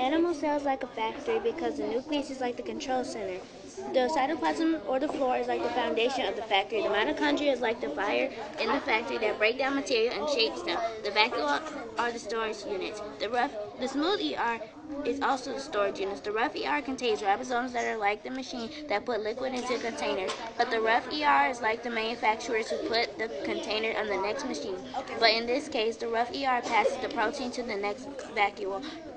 animal cell is like a factory because the nucleus is like the control center. The cytoplasm or the floor is like the foundation of the factory. The mitochondria is like the fire in the factory that break down material and shapes them. The vacuole are the storage units. The smooth ER is also the storage units. The rough ER contains ribosomes that are like the machine that put liquid into containers. But the rough ER is like the manufacturers who put the container on the next machine. But in this case, the rough ER passes the protein to the next vacuole.